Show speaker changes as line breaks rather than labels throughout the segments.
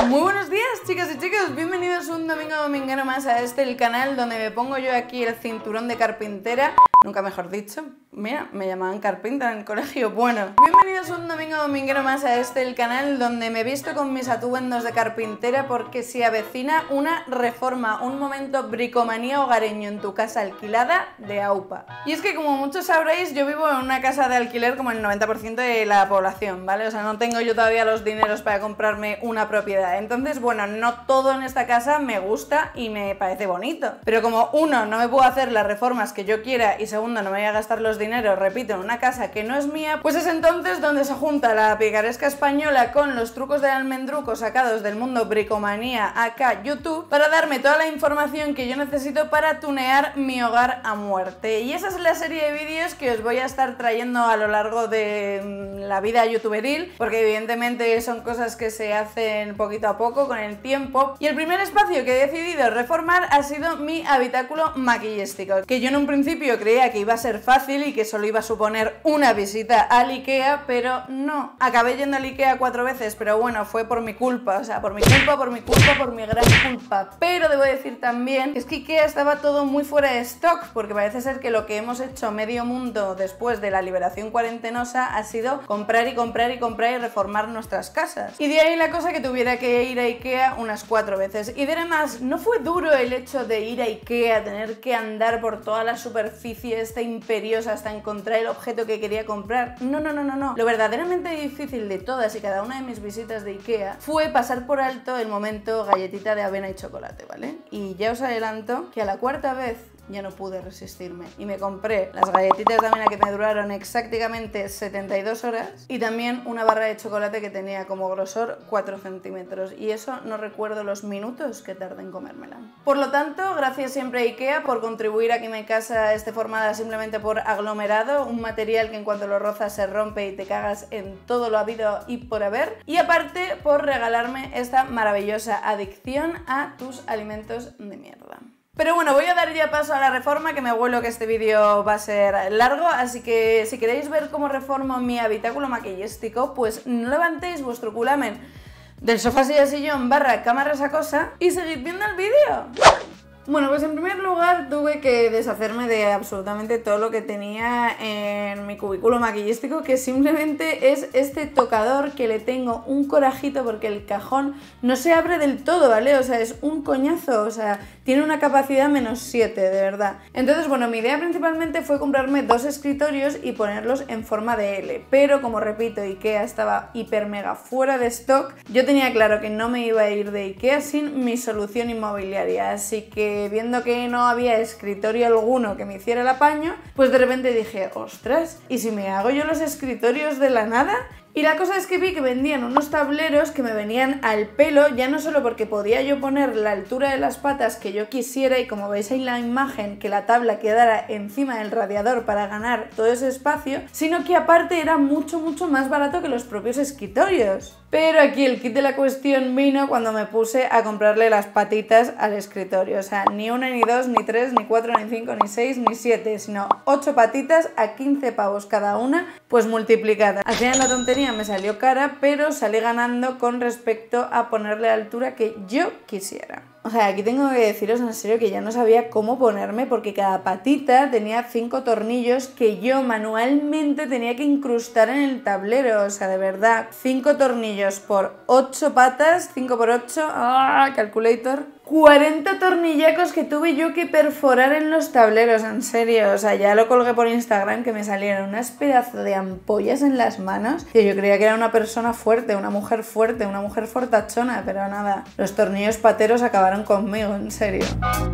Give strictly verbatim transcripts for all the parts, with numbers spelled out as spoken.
Muy buenos días, chicas y chicos, bienvenidos un domingo dominguero más a este el canal donde me pongo yo aquí el cinturón de carpintera, nunca mejor dicho. Mira, me llamaban carpintera en el colegio. Bueno, bienvenidos un domingo dominguero más a este el canal donde me visto con mis atuendos de carpintera porque se avecina una reforma, un momento bricomanía hogareño en tu casa alquilada de AUPA. Y es que como muchos sabréis, yo vivo en una casa de alquiler como el noventa por ciento de la población, ¿vale? O sea, no tengo yo todavía los dineros para comprarme una propiedad. Entonces, bueno, no todo en esta casa me gusta y me parece bonito. Pero como uno, no me puedo hacer las reformas que yo quiera y segundo, no me voy a gastar los dineros dinero, repito, en una casa que no es mía, pues es entonces donde se junta la picaresca española con los trucos del almendruco sacados del mundo bricomanía acá YouTube para darme toda la información que yo necesito para tunear mi hogar a muerte. Y esa es la serie de vídeos que os voy a estar trayendo a lo largo de la vida youtuberil, porque evidentemente son cosas que se hacen poquito a poco con el tiempo. Y el primer espacio que he decidido reformar ha sido mi habitáculo maquillístico, que yo en un principio creía que iba a ser fácil y que solo iba a suponer una visita al IKEA, pero no. Acabé yendo al IKEA cuatro veces, pero bueno, fue por mi culpa, o sea, por mi culpa, por mi culpa, por mi gran culpa. Pero debo decir también que es que IKEA estaba todo muy fuera de stock, porque parece ser que lo que hemos hecho medio mundo después de la liberación cuarentenosa ha sido comprar y comprar y comprar y reformar nuestras casas. Y de ahí la cosa que tuviera que ir a IKEA unas cuatro veces. Y de además, no fue duro el hecho de ir a IKEA, tener que andar por toda la superficie esta imperiosa hasta encontrar el objeto que quería comprar. No, no, no, no, no. Lo verdaderamente difícil de todas y cada una de mis visitas de IKEA fue pasar por alto el momento galletita de avena y chocolate, ¿vale? Y ya os adelanto que a la cuarta vez ya no pude resistirme y me compré las galletitas de avena que me duraron exactamente setenta y dos horas y también una barra de chocolate que tenía como grosor cuatro centímetros, y eso no recuerdo los minutos que tardé en comérmela. Por lo tanto, gracias siempre a IKEA por contribuir a que mi casa esté formada simplemente por aglomerado, un material que en cuanto lo rozas se rompe y te cagas en todo lo habido y por haber, y aparte por regalarme esta maravillosa adicción a tus alimentos de mierda. Pero bueno, voy a dar ya paso a la reforma, que me huelo que este vídeo va a ser largo, así que si queréis ver cómo reformo mi habitáculo maquillístico, pues no levantéis vuestro culamen del sofá silla sillón barra cama cosa y seguid viendo el vídeo. Bueno, pues en primer lugar tuve que deshacerme de absolutamente todo lo que tenía en mi cubículo maquillístico, que simplemente es este tocador que le tengo un corajito porque el cajón no se abre del todo, ¿vale? O sea, es un coñazo, o sea, tiene una capacidad menos siete, de verdad. Entonces, bueno, mi idea principalmente fue comprarme dos escritorios y ponerlos en forma de L, pero como repito, IKEA estaba hiper mega fuera de stock. Yo tenía claro que no me iba a ir de IKEA sin mi solución inmobiliaria, así que viendo que no había escritorio alguno que me hiciera el apaño, pues de repente dije, ostras, ¿y si me hago yo los escritorios de la nada? Y la cosa es que vi que vendían unos tableros que me venían al pelo, ya no solo porque podía yo poner la altura de las patas que yo quisiera y como veis ahí en la imagen que la tabla quedara encima del radiador para ganar todo ese espacio, sino que aparte era mucho mucho más barato que los propios escritorios. Pero aquí el kit de la cuestión vino cuando me puse a comprarle las patitas al escritorio, o sea, ni una, ni dos, ni tres, ni cuatro, ni cinco, ni seis, ni siete, sino ocho patitas a quince pavos cada una, pues multiplicadas. Al final la tontería me salió cara, pero salí ganando con respecto a ponerle la altura que yo quisiera. O sea, aquí tengo que deciros en serio que ya no sabía cómo ponerme porque cada patita tenía cinco tornillos que yo manualmente tenía que incrustar en el tablero. O sea, de verdad, cinco tornillos por ocho patas, cinco por ocho, ¡ah! Calculator. cuarenta tornillacos que tuve yo que perforar en los tableros, en serio. O sea, ya lo colgué por Instagram que me salieron unas pedazos de ampollas en las manos que yo creía que era una persona fuerte, una mujer fuerte, una mujer fortachona, pero nada, los tornillos pateros acabaron conmigo, en serio.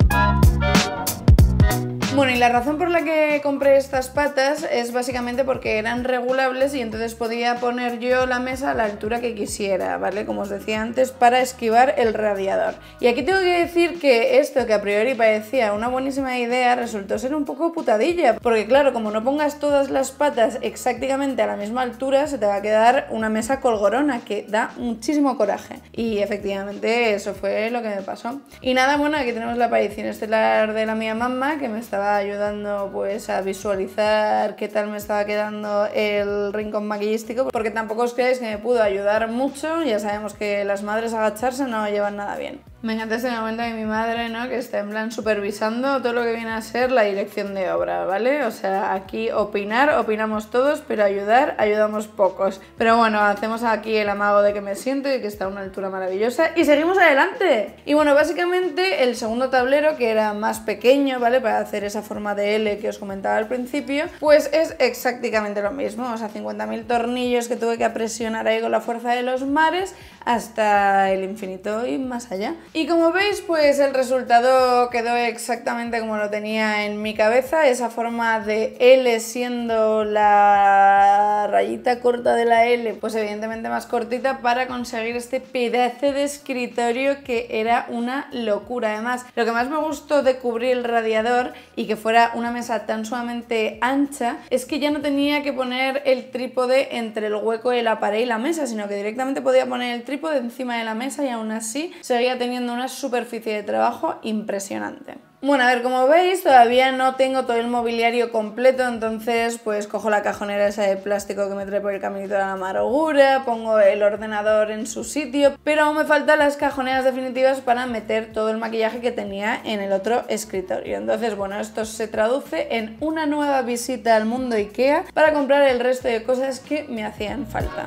Bueno, y la razón por la que compré estas patas es básicamente porque eran regulables y entonces podía poner yo la mesa a la altura que quisiera, ¿vale? Como os decía antes, para esquivar el radiador. Y aquí tengo que decir que esto, que a priori parecía una buenísima idea, resultó ser un poco putadilla, porque claro, como no pongas todas las patas exactamente a la misma altura, se te va a quedar una mesa colgorona, que da muchísimo coraje. Y efectivamente eso fue lo que me pasó. Y nada, bueno, aquí tenemos la aparición estelar de la mía mamá, que me estaba estaba ayudando pues a visualizar qué tal me estaba quedando el rincón maquillístico, porque tampoco os creáis que me pudo ayudar mucho, ya sabemos que las madres agacharse no llevan nada bien. Me encanta este momento de mi madre, ¿no? Que está en plan supervisando todo lo que viene a ser la dirección de obra, ¿vale? O sea, aquí opinar, opinamos todos, pero ayudar, ayudamos pocos. Pero bueno, hacemos aquí el amago de que me siento y que está a una altura maravillosa y seguimos adelante. Y bueno, básicamente el segundo tablero, que era más pequeño, ¿vale? Para hacer esa forma de L que os comentaba al principio, pues es exactamente lo mismo. O sea, cincuenta mil tornillos que tuve que presionar ahí con la fuerza de los mares hasta el infinito y más allá. Y como veis, pues el resultado quedó exactamente como lo tenía en mi cabeza, esa forma de L siendo la rayita corta de la L, pues evidentemente más cortita, para conseguir este pedazo de escritorio que era una locura. Además, lo que más me gustó de cubrir el radiador y que fuera una mesa tan sumamente ancha es que ya no tenía que poner el trípode entre el hueco de la pared y la mesa, sino que directamente podía poner el trípode encima de la mesa y aún así seguía teniendo una superficie de trabajo impresionante. Bueno, a ver, como veis, todavía no tengo todo el mobiliario completo, entonces pues cojo la cajonera esa de plástico que me trae por el caminito de la amargura, pongo el ordenador en su sitio, pero aún me faltan las cajoneras definitivas para meter todo el maquillaje que tenía en el otro escritorio. Entonces, bueno, esto se traduce en una nueva visita al mundo IKEA para comprar el resto de cosas que me hacían falta.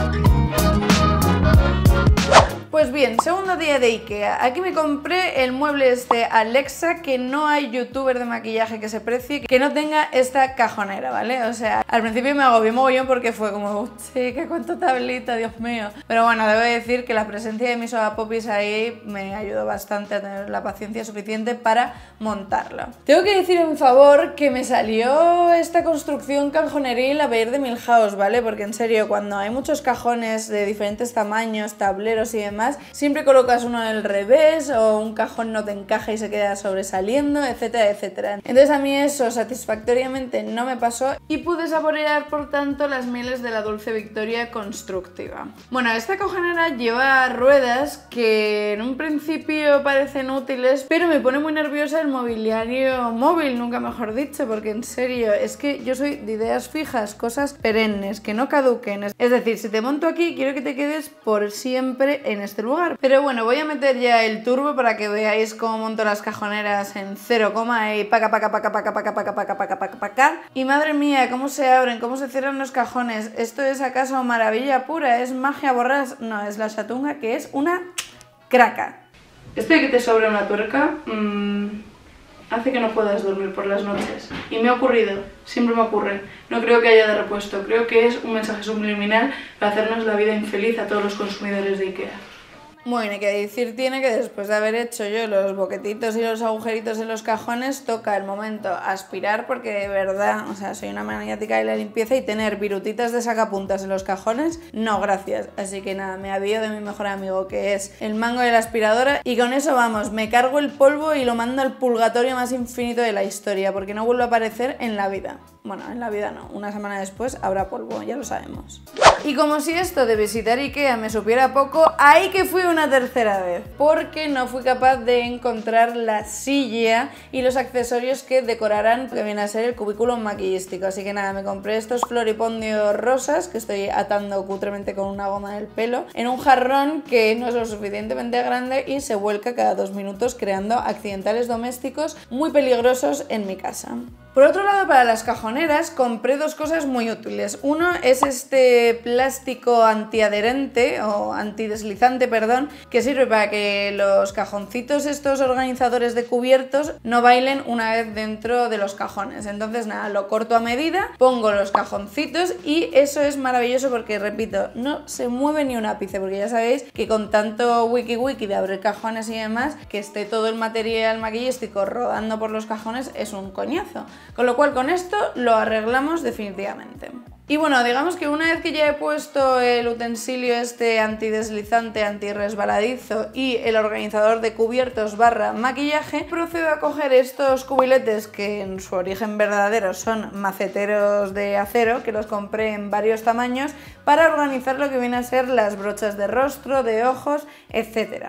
Pues bien, segundo día de IKEA. Aquí me compré el mueble este Alexa, que no hay youtuber de maquillaje que se precie que no tenga esta cajonera, ¿vale? O sea, al principio me agobié mogollón porque fue como, chica, cuánto tablita, Dios mío. Pero bueno, debo decir que la presencia de mis sodapopis ahí me ayudó bastante a tener la paciencia suficiente para montarlo. Tengo que decir en favor que me salió esta construcción cajoneril a pedir de Milhouse, ¿vale? Porque en serio, cuando hay muchos cajones de diferentes tamaños, tableros y demás, siempre colocas uno del revés o un cajón no te encaja y se queda sobresaliendo, etcétera, etcétera. Entonces a mí eso satisfactoriamente no me pasó y pude saborear por tanto las mieles de la Dulce Victoria constructiva. Bueno, esta cajonera lleva ruedas que en un principio parecen útiles, pero me pone muy nerviosa el mobiliario móvil, nunca mejor dicho, porque en serio, es que yo soy de ideas fijas, cosas perennes, que no caduquen. Es decir, si te monto aquí, quiero que te quedes por siempre en este este lugar. Pero bueno, voy a meter ya el turbo para que veáis cómo monto las cajoneras en cero coma y paca paca paca paca paca paca paca paca paca paca. Y madre mía, cómo se abren, cómo se cierran los cajones. ¿Esto es acaso maravilla pura? ¿Es magia borrás? No, es la chatunga, que es una craca. Esto de que te sobra una tuerca mmm, hace que no puedas dormir por las noches. Y me ha ocurrido, siempre me ocurre. No creo que haya de repuesto, creo que es un mensaje subliminal para hacernos la vida infeliz a todos los consumidores de IKEA. Bueno, y que decir tiene que después de haber hecho yo los boquetitos y los agujeritos en los cajones, toca el momento aspirar, porque de verdad, o sea, soy una maniática de la limpieza y tener virutitas de sacapuntas en los cajones, no, gracias. Así que nada, me avío de mi mejor amigo, que es el mango de la aspiradora, y con eso vamos, me cargo el polvo y lo mando al purgatorio más infinito de la historia, porque no vuelve a aparecer en la vida. Bueno, en la vida no, una semana después habrá polvo, ya lo sabemos. Y como si esto de visitar IKEA me supiera poco, ahí que fui una tercera vez, porque no fui capaz de encontrar la silla y los accesorios que decorarán lo que viene a ser el cubículo maquillístico. Así que nada, me compré estos floripondios rosas que estoy atando cutremente con una goma del pelo en un jarrón que no es lo suficientemente grande y se vuelca cada dos minutos, creando accidentales domésticos muy peligrosos en mi casa. Por otro lado, para las cajoneras compré dos cosas muy útiles. Uno es este plástico antiadherente o antideslizante, perdón, que sirve para que los cajoncitos, estos organizadores de cubiertos, no bailen una vez dentro de los cajones. Entonces nada, lo corto a medida, pongo los cajoncitos y eso es maravilloso porque, repito, no se mueve ni un ápice, porque ya sabéis que con tanto wiki wiki de abrir cajones y demás, que esté todo el material maquillístico rodando por los cajones es un coñazo. Con lo cual con esto lo arreglamos definitivamente. Y bueno, digamos que una vez que ya he puesto el utensilio este antideslizante, antirresbaladizo y el organizador de cubiertos barra maquillaje, procedo a coger estos cubiletes que en su origen verdadero son maceteros de acero, que los compré en varios tamaños, para organizar lo que viene a ser las brochas de rostro, de ojos, etcétera.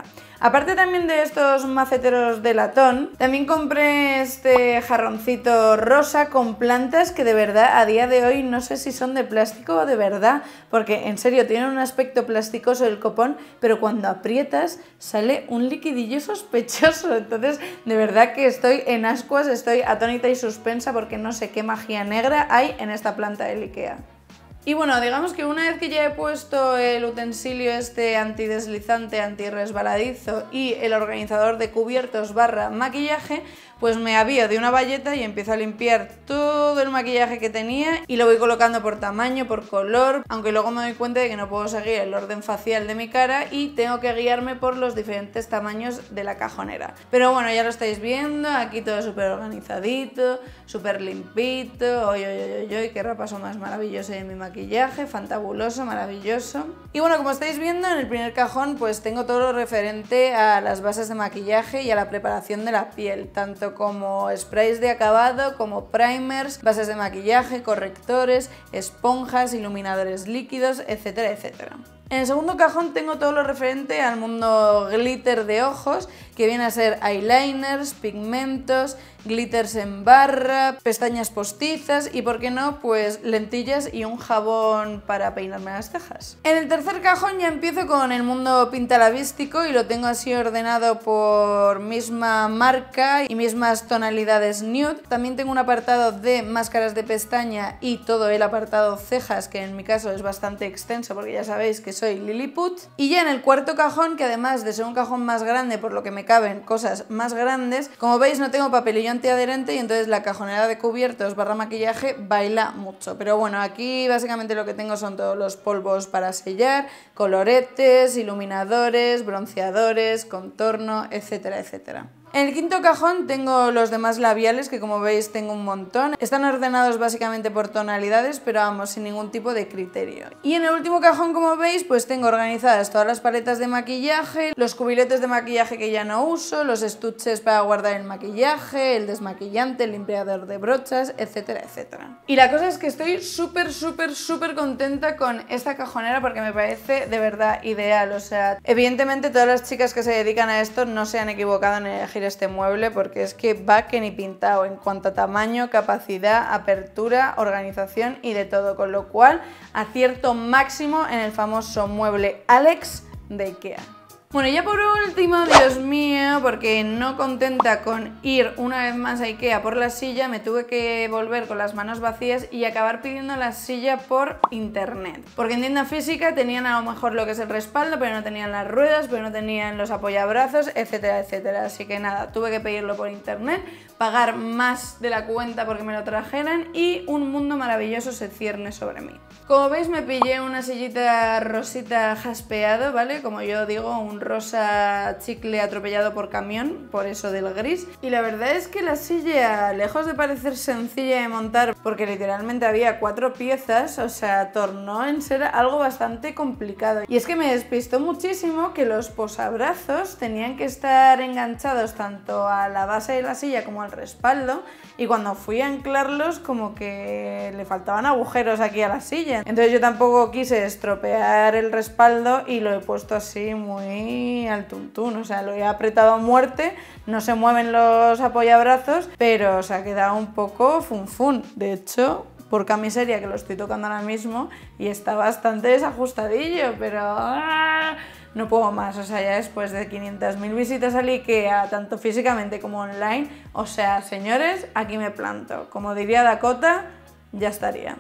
Aparte también de estos maceteros de latón, también compré este jarroncito rosa con plantas que de verdad a día de hoy no sé si son de plástico o de verdad, porque en serio tienen un aspecto plasticoso el copón, pero cuando aprietas sale un liquidillo sospechoso. Entonces de verdad que estoy en ascuas, estoy atónita y suspensa porque no sé qué magia negra hay en esta planta del IKEA. Y bueno, digamos que una vez que ya he puesto el utensilio este antideslizante, antirresbaladizo y el organizador de cubiertos barra maquillaje, pues me avío de una bayeta y empiezo a limpiar todo el maquillaje que tenía y lo voy colocando por tamaño, por color, aunque luego me doy cuenta de que no puedo seguir el orden facial de mi cara y tengo que guiarme por los diferentes tamaños de la cajonera. Pero bueno, ya lo estáis viendo, aquí todo súper organizadito, súper limpito, oy, oy, oy, oy, qué repaso más maravilloso de mi maquillaje, fantabuloso, maravilloso. Y bueno, como estáis viendo, en el primer cajón pues tengo todo lo referente a las bases de maquillaje y a la preparación de la piel, tanto como sprays de acabado, como primers, bases de maquillaje, correctores, esponjas, iluminadores líquidos, etcétera, etcétera. En el segundo cajón tengo todo lo referente al mundo glitter de ojos, que viene a ser eyeliners, pigmentos, glitters en barra, pestañas postizas y, por qué no, pues lentillas y un jabón para peinarme las cejas. En el tercer cajón ya empiezo con el mundo pintalabístico y lo tengo así ordenado por misma marca y mismas tonalidades nude. También tengo un apartado de máscaras de pestaña y todo el apartado cejas, que en mi caso es bastante extenso porque ya sabéis que soy Lilliput. Y ya en el cuarto cajón, que además de ser un cajón más grande por lo que me caben cosas más grandes, como veis no tengo papelillo antiadherente y entonces la cajonera de cubiertos barra maquillaje baila mucho. Pero bueno, aquí básicamente lo que tengo son todos los polvos para sellar, coloretes, iluminadores, bronceadores, contorno, etcétera, etcétera. En el quinto cajón tengo los demás labiales, que como veis tengo un montón. Están ordenados básicamente por tonalidades, pero vamos, sin ningún tipo de criterio. Y en el último cajón, como veis, pues tengo organizadas todas las paletas de maquillaje, los cubiletes de maquillaje que ya no uso, los estuches para guardar el maquillaje, el desmaquillante, el limpiador de brochas, etcétera, etcétera. Y la cosa es que estoy súper, súper, súper contenta con esta cajonera porque me parece de verdad ideal. O sea, evidentemente todas las chicas que se dedican a esto no se han equivocado en elegir este mueble porque es que va que ni pintado en cuanto a tamaño, capacidad, apertura, organización y de todo, con lo cual acierto máximo en el famoso mueble Alex de IKEA. Bueno, ya por último, Dios mío, porque no contenta con ir una vez más a IKEA por la silla, me tuve que volver con las manos vacías y acabar pidiendo la silla por internet. Porque en tienda física tenían a lo mejor lo que es el respaldo, pero no tenían las ruedas, pero no tenían los apoyabrazos, etcétera, etcétera. Así que nada, tuve que pedirlo por internet, pagar más de la cuenta porque me lo trajeran y un mundo maravilloso se cierne sobre mí. Como veis, me pillé una sillita rosita jaspeado, ¿vale? Como yo digo, un rosa chicle atropellado por camión, por eso del gris. Y la verdad es que la silla, lejos de parecer sencilla de montar, porque literalmente había cuatro piezas, o sea, tornó en ser algo bastante complicado. Y es que me despistó muchísimo que los posabrazos tenían que estar enganchados tanto a la base de la silla como al respaldo, y cuando fui a anclarlos como que le faltaban agujeros aquí a la silla. Entonces yo tampoco quise estropear el respaldo y lo he puesto así muy al tuntún, o sea, lo he apretado a muerte, no se mueven los apoyabrazos, pero se ha quedado un poco funfun. De hecho, por camiseria que lo estoy tocando ahora mismo y está bastante desajustadillo, pero ¡ah! No puedo más. O sea, ya después de quinientas mil visitas al IKEA, tanto físicamente como online, o sea, señores, aquí me planto. Como diría Dakota, ya estaría.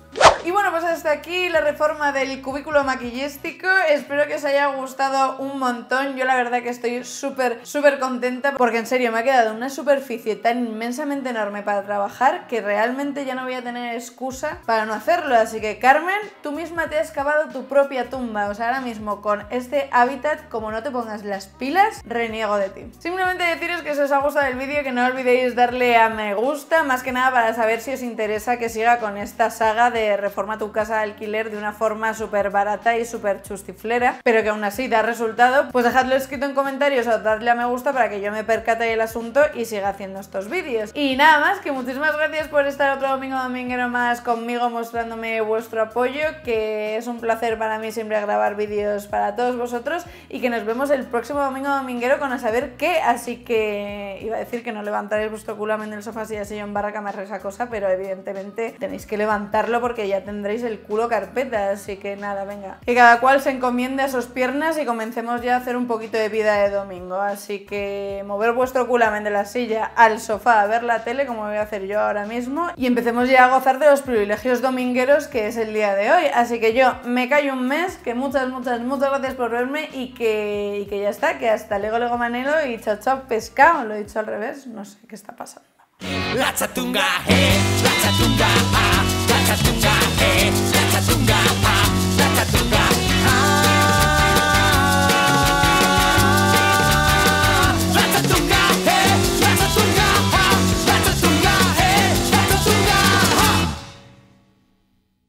Y bueno, pues hasta aquí la reforma del cubículo maquillístico. Espero que os haya gustado un montón. Yo la verdad que estoy súper, súper contenta porque en serio me ha quedado una superficie tan inmensamente enorme para trabajar que realmente ya no voy a tener excusa para no hacerlo. Así que, Carmen, tú misma te has cavado tu propia tumba. O sea, ahora mismo con este hábitat, como no te pongas las pilas, reniego de ti. Simplemente deciros que si os ha gustado el vídeo, que no olvidéis darle a me gusta, más que nada para saber si os interesa que siga con esta saga de reforma reforma tu casa de alquiler de una forma súper barata y súper chustiflera, pero que aún así da resultado, pues dejadlo escrito en comentarios o dadle a me gusta para que yo me percate del asunto y siga haciendo estos vídeos. Y nada más, que muchísimas gracias por estar otro domingo dominguero más conmigo mostrándome vuestro apoyo, que es un placer para mí siempre grabar vídeos para todos vosotros y que nos vemos el próximo domingo dominguero con a saber qué, así que iba a decir que no levantaréis vuestro culamen del sofá si así yo en barra cama esa cosa, pero evidentemente tenéis que levantarlo porque ya tendréis el culo carpeta, así que nada, venga, que cada cual se encomiende a sus piernas y comencemos ya a hacer un poquito de vida de domingo, así que mover vuestro culamen de la silla al sofá a ver la tele como voy a hacer yo ahora mismo y empecemos ya a gozar de los privilegios domingueros que es el día de hoy, así que yo me callo un mes, que muchas, muchas, muchas gracias por verme y que, y que ya está, que hasta Lego Lego Manelo y chao chao pescado, lo he dicho al revés, no sé qué está pasando.
La chatunga, eh, la chatunga, ah, la chatunga, eh, la chatunga, ah, la chatunga.